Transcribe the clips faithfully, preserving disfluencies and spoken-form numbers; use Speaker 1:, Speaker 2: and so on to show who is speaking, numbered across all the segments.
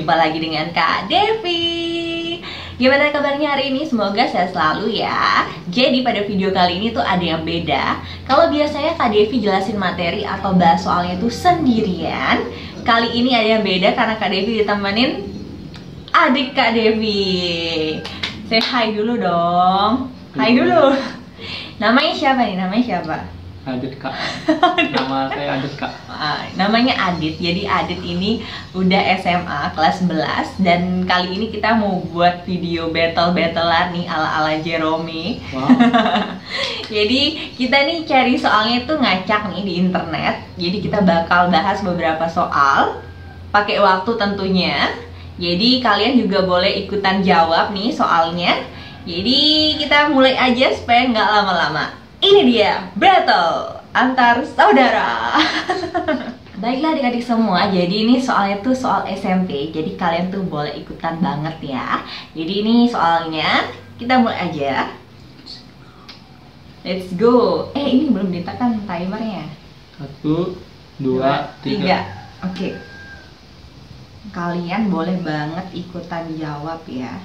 Speaker 1: jumpa lagi dengan Kak Devi. Gimana kabarnya hari ini? Semoga sehat selalu ya. Jadi pada video kali ini tuh ada yang beda. Kalau biasanya Kak Devi jelasin materi atau bahas soalnya tuh sendirian, kali ini ada yang beda karena Kak Devi ditemenin adik Kak Devi. Say hi dulu dong. Hai dulu. Namanya siapa nih? Namanya siapa?
Speaker 2: Adit Kak. Nama saya Adit Kak.
Speaker 1: Ah, namanya Adit. Jadi Adit ini udah S M A kelas sebelas dan kali ini kita mau buat video battle-battlean nih ala-ala Jerome.
Speaker 2: Wow.
Speaker 1: Jadi kita nih cari soalnya tuh ngacak nih di internet. Jadi kita bakal bahas beberapa soal pakai waktu tentunya. Jadi kalian juga boleh ikutan jawab nih soalnya. Jadi kita mulai aja supaya nggak lama-lama. Ini dia battle antar saudara. Baiklah adik-adik semua, jadi ini soalnya tuh soal S M P. Jadi kalian tuh boleh ikutan banget ya. Jadi ini soalnya kita mulai aja. Let's go. Eh ini belum ditekan timernya.
Speaker 2: Satu, dua, tiga.
Speaker 1: Oke. Kalian boleh banget ikutan jawab ya.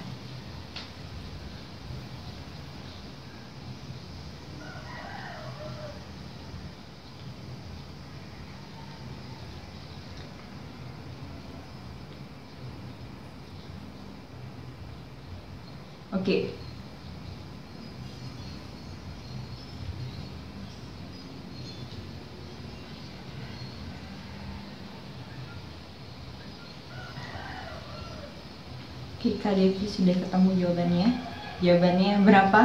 Speaker 1: Oke. Oke, Kak Devi sudah ketemu jawabannya. Jawabannya berapa?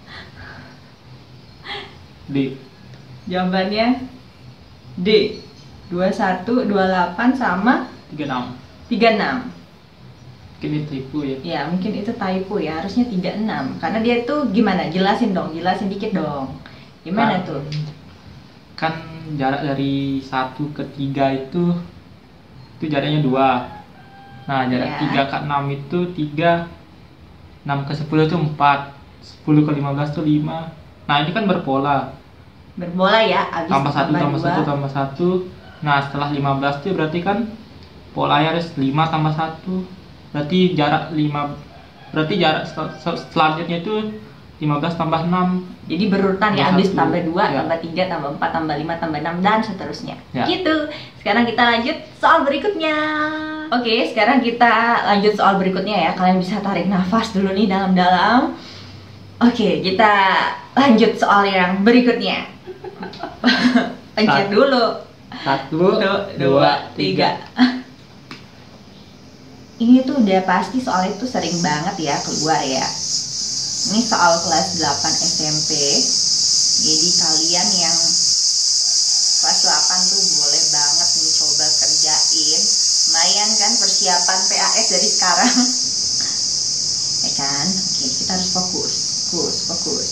Speaker 2: D.
Speaker 1: Jawabannya D. dua puluh satu, dua puluh delapan sama
Speaker 2: Tiga enam.
Speaker 1: tiga puluh enam.
Speaker 2: Mungkin ini typo ya.
Speaker 1: Ya, mungkin itu typo ya. Harusnya tiga puluh enam. Karena dia tuh gimana? Jelasin dong, jelasin dikit dong. Gimana
Speaker 2: Kan-
Speaker 1: tuh?
Speaker 2: Kan jarak dari satu ke tiga itu itu jaraknya dua. Nah, jarak
Speaker 1: Ya.
Speaker 2: tiga ke enam itu tiga. enam ke sepuluh itu empat. sepuluh ke lima belas itu lima. Nah, ini kan berpola.
Speaker 1: Berbola ya, abis
Speaker 2: Tambah satu tambah
Speaker 1: dua.
Speaker 2: satu tambah satu. Nah, setelah lima belas itu berarti kan polanya harus lima tambah satu. Berarti jarak lima, berarti jarak sel- sel- selanjutnya itu lima belas tambah enam.
Speaker 1: Jadi berurutan ya,
Speaker 2: Tambah
Speaker 1: abis
Speaker 2: satu.
Speaker 1: tambah dua,
Speaker 2: Ya.
Speaker 1: tambah tiga, tambah empat, tambah lima, tambah enam, dan seterusnya.
Speaker 2: Ya.
Speaker 1: Gitu. Sekarang kita lanjut soal berikutnya. Oke, sekarang kita lanjut soal berikutnya ya. Kalian bisa tarik nafas dulu nih dalam-dalam. Oke, kita lanjut soal yang berikutnya. Pencet
Speaker 2: Satu.
Speaker 1: dulu.
Speaker 2: Satu,
Speaker 1: Satu, dua, tiga. Ini tuh udah pasti soal itu sering banget ya keluar ya. Ini soal kelas delapan S M P. Jadi kalian yang kelas delapan tuh boleh banget nih coba kerjain. Lumayan kan persiapan P A S dari sekarang. Ya kan? Oke, kita harus fokus. Fokus, fokus.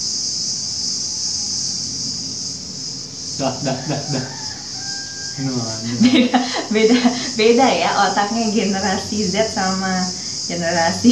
Speaker 2: Dah, dah, dah, dah. Nah,
Speaker 1: Beda, beda, beda ya otaknya generasi Z sama generasi.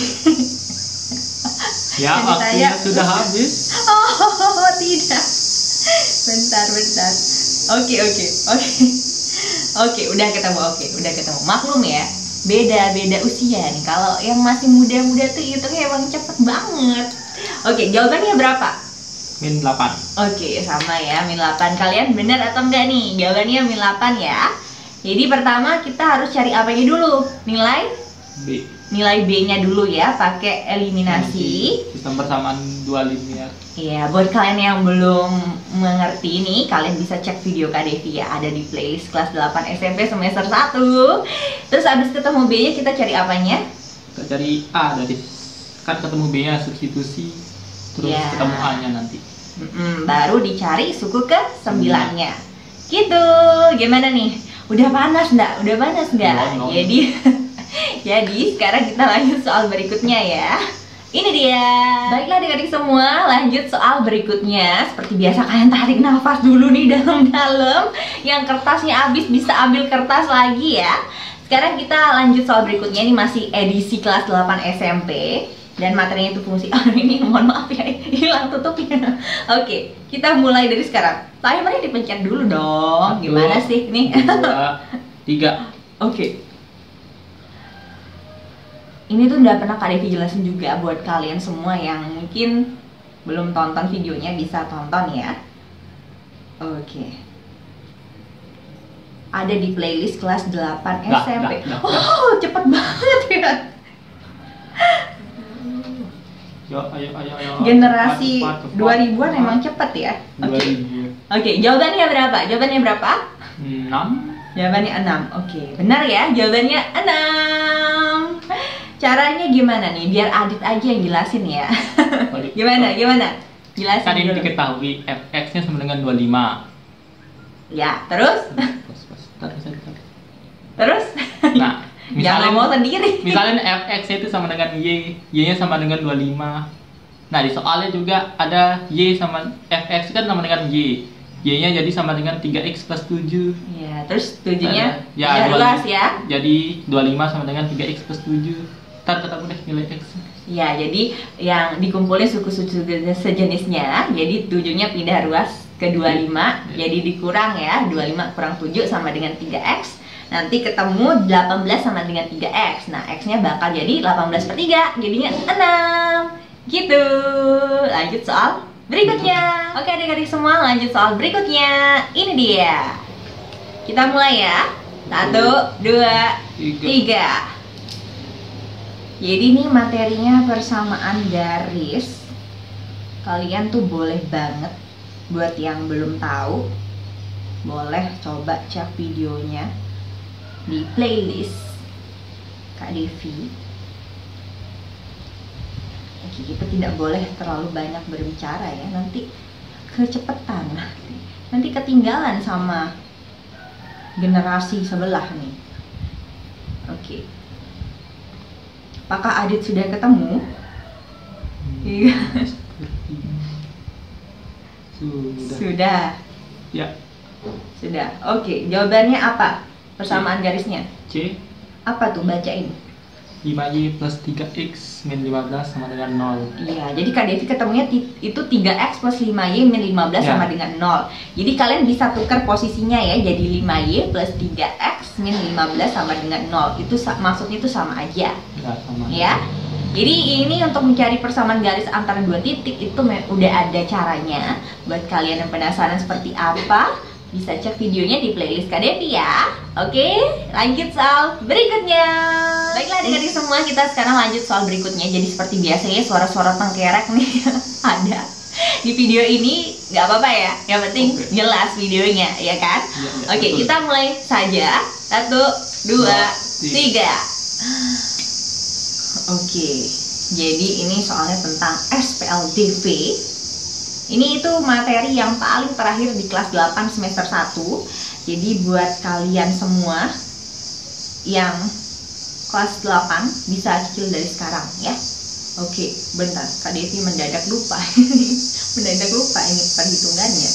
Speaker 2: ya,
Speaker 1: Jadi
Speaker 2: waktunya
Speaker 1: saya-
Speaker 2: sudah habis.
Speaker 1: Oh tidak, bentar bentar. Oke oke oke oke udah ketemu, oke udah ketemu. Maklum ya, beda beda usia nih. Kalau yang masih muda-muda tuh hitungnya emang cepet banget. Oke, jawabannya berapa?
Speaker 2: Min delapan.
Speaker 1: Oke, sama ya, min delapan. Kalian benar atau enggak nih? Jawabannya min delapan ya. Jadi pertama kita harus cari apanya dulu? Nilai
Speaker 2: B.
Speaker 1: nilai B-nya dulu ya, pakai eliminasi.
Speaker 2: Sistem persamaan dua linear.
Speaker 1: Iya, buat kalian yang belum mengerti nih, kalian bisa cek video Kak Devi ya, ada di playlist kelas delapan S M P semester satu. Terus abis ketemu B-nya kita cari apanya?
Speaker 2: Kita cari A dari kan ketemu B-nya substitusi, terus
Speaker 1: Ya.
Speaker 2: ketemu A-nya nanti.
Speaker 1: Mm-mm, baru dicari suku ke sembilannya. Gitu, gimana nih? Udah panas nggak? Udah panas nggak?
Speaker 2: Belum, belum.
Speaker 1: Jadi, jadi sekarang kita lanjut soal berikutnya ya. Ini dia. Baiklah adik-adik semua, lanjut soal berikutnya. Seperti biasa kalian tarik nafas dulu nih dalam-dalam. Yang kertasnya habis bisa ambil kertas lagi ya. Sekarang kita lanjut soal berikutnya. Ini masih edisi kelas delapan S M P. Dan materinya itu fungsi. Oh ini mohon maaf ya, hilang tutupnya. Oke, kita mulai dari sekarang. Timernya dipencet dulu dong.
Speaker 2: Satu,
Speaker 1: Gimana sih nih?
Speaker 2: Dua, tiga.
Speaker 1: Oke. ini tuh udah pernah Kak Devi jelasin juga buat kalian semua yang mungkin belum tonton videonya, bisa tonton ya. Oke. Ada di playlist kelas delapan
Speaker 2: Nggak,
Speaker 1: S M P.
Speaker 2: nggak, nggak,
Speaker 1: Oh, cepet banget ya.
Speaker 2: Yo, ayo, ayo, ayo.
Speaker 1: Generasi
Speaker 2: Cepat, cepat,
Speaker 1: dua ribuan
Speaker 2: cepat.
Speaker 1: emang cepet ya. Oke.
Speaker 2: dua ribu.
Speaker 1: Oke, jawabannya berapa? Jawabannya berapa?
Speaker 2: enam.
Speaker 1: Jawabannya enam. Oke, benar ya? Jawabannya enam. Caranya gimana nih? Biar Adit aja yang jelasin ya.
Speaker 2: Adit.
Speaker 1: Gimana? Gimana? Jelasin
Speaker 2: Kan ini
Speaker 1: dulu.
Speaker 2: diketahui f x-nya sama dengan dua puluh lima.
Speaker 1: Ya, terus?
Speaker 2: Pas, pas. Tar, tar, tar.
Speaker 1: Terus?
Speaker 2: Nah,
Speaker 1: Jangan
Speaker 2: misalnya
Speaker 1: ngomong sendiri.
Speaker 2: misalnya f x itu sama dengan y, y-nya sama dengan dua puluh lima. Nah, di soalnya juga ada y sama f x kan sama dengan y. Y-nya jadi sama dengan tiga x plus tujuh.
Speaker 1: Ya, terus tujuhnya
Speaker 2: Ya,
Speaker 1: ya,
Speaker 2: dua-
Speaker 1: luas ya.
Speaker 2: Jadi dua puluh lima sama dengan tiga x plus tujuh. Ntar ketemu deh nilai x.
Speaker 1: Ya, jadi yang dikumpulin suku-suku sejenisnya, jadi tujuhnya pindah ruas ke dua puluh lima,
Speaker 2: Ya.
Speaker 1: jadi dikurang ya, dua puluh lima kurang tujuh sama dengan tiga x. Nanti ketemu delapan belas sama dengan tiga x. Nah, x-nya bakal jadi delapan belas per tiga, jadinya enam. Gitu. Lanjut soal berikutnya. Oke adik-adik semua, lanjut soal berikutnya. Ini dia. Kita mulai ya. Satu, dua,
Speaker 2: Tiga.
Speaker 1: tiga. Jadi ini materinya persamaan garis. Kalian tuh boleh banget, buat yang belum tahu, boleh coba cek videonya di playlist Kak Devi. Oke, kita tidak boleh terlalu banyak berbicara ya, nanti kecepetan nanti. Nanti ketinggalan sama generasi sebelah nih. Oke. Apakah Adit sudah ketemu? Iya.
Speaker 2: Sudah.
Speaker 1: Sudah.
Speaker 2: Ya.
Speaker 1: Sudah. Oke, jawabannya apa? Persamaan garisnya.
Speaker 2: C.
Speaker 1: Apa tuh, bacain.
Speaker 2: lima y plus tiga x min lima belas sama dengan nol.
Speaker 1: Iya, jadi Kak Devi ketemunya ti- itu tiga x plus lima y min lima belas
Speaker 2: Ya.
Speaker 1: sama dengan nol. Jadi kalian bisa tukar posisinya ya, jadi lima y plus tiga x min lima belas sama dengan nol. Itu sa- maksudnya itu sama aja.
Speaker 2: Ya, sama.
Speaker 1: Ya. Jadi ini untuk mencari persamaan garis antara dua titik itu me- udah ada caranya. Buat kalian yang penasaran seperti apa, bisa cek videonya di playlist Kak Devi ya. Oke, lanjut soal berikutnya. Baiklah adik-adik semua, kita sekarang lanjut soal berikutnya. Jadi seperti biasa ya, suara-suara tengkerek nih ada di video ini, nggak apa-apa ya. Yang penting
Speaker 2: Oke.
Speaker 1: jelas videonya, ya kan?
Speaker 2: Iya, iya,
Speaker 1: Oke,
Speaker 2: betul.
Speaker 1: kita mulai saja. Satu, dua,
Speaker 2: Dua,
Speaker 1: tiga. Oke, jadi ini soalnya tentang S P L D V. Ini itu materi yang paling terakhir di kelas delapan semester satu. Jadi buat kalian semua yang kelas delapan bisa cicil dari sekarang ya. Oke, bentar, Kak Devi mendadak lupa. Mendadak lupa ini perhitungannya.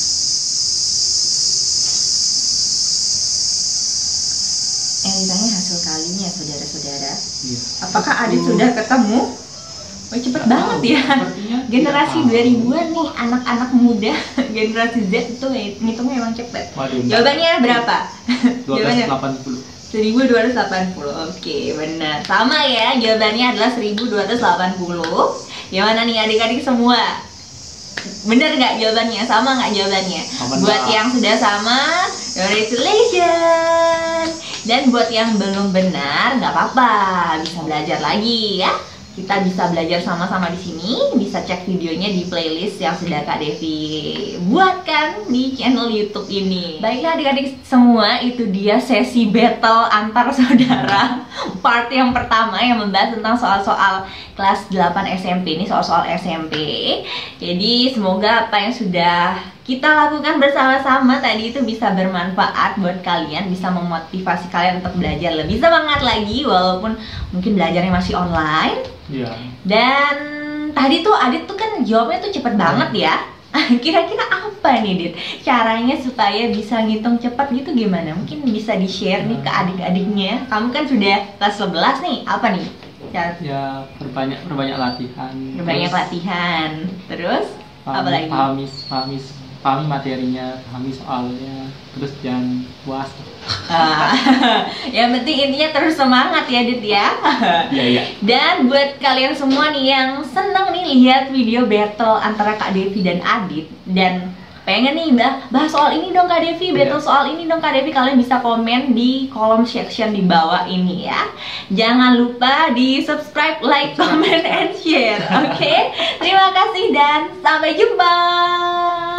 Speaker 1: Yang ditanya hasil kalinya, saudara-saudara.
Speaker 2: Iya.
Speaker 1: Apakah Adit sudah ketemu? Oh, cepet
Speaker 2: Nggak
Speaker 1: banget
Speaker 2: tahu.
Speaker 1: ya.
Speaker 2: Sepertinya
Speaker 1: Generasi
Speaker 2: tidak tahu.
Speaker 1: dua ribuan nih, anak-anak muda. Generasi Z itu ngitungnya emang cepet.
Speaker 2: Waduh, enggak.
Speaker 1: Jawabannya berapa?
Speaker 2: dua belas delapan puluh.
Speaker 1: seribu dua ratus delapan puluh. Oke, benar. Sama ya, jawabannya adalah seribu dua ratus delapan puluh. Gimana nih adik-adik semua? Bener nggak jawabannya? Sama nggak jawabannya?
Speaker 2: Sama
Speaker 1: Buat
Speaker 2: nggak?
Speaker 1: yang sudah sama, congratulations. Dan buat yang belum benar, nggak apa-apa, bisa belajar lagi ya. Kita bisa belajar sama-sama di sini, bisa cek videonya di playlist yang sudah Kak Devi buatkan di channel YouTube ini. Baiklah adik-adik semua, itu dia sesi battle antar saudara. Part yang pertama yang membahas tentang soal-soal kelas delapan S M P, ini soal-soal S M P. Jadi semoga apa yang sudah kita lakukan bersama-sama tadi itu bisa bermanfaat buat kalian, bisa memotivasi kalian untuk belajar lebih semangat lagi walaupun mungkin belajarnya masih online.
Speaker 2: Iya.
Speaker 1: Dan tadi tuh Adit tuh kan jawabnya tuh cepet banget ya. Kira-kira apa nih Dit? Caranya supaya bisa ngitung cepat gitu gimana? Mungkin bisa di-share nih ke adik-adiknya. Kamu kan sudah kelas sebelas nih, apa nih? Cara
Speaker 2: Ya, perbanyak perbanyak latihan.
Speaker 1: banyak
Speaker 2: Terus
Speaker 1: latihan. Terus apa
Speaker 2: pahami-
Speaker 1: lagi?
Speaker 2: Pahami, pahami pahami materinya, pahami soalnya, terus jangan puas.
Speaker 1: Ah, yang penting intinya terus semangat ya Dit ya.
Speaker 2: Iya iya.
Speaker 1: Dan buat kalian semua nih yang seneng nih lihat video battle antara Kak Devi dan Adit dan pengen nih bah bahas soal ini dong Kak Devi, battle
Speaker 2: Iya.
Speaker 1: soal ini dong Kak Devi, kalian bisa komen di kolom section di bawah ini ya. Jangan lupa di subscribe, like, comment, and share. Oke, terima kasih dan sampai jumpa.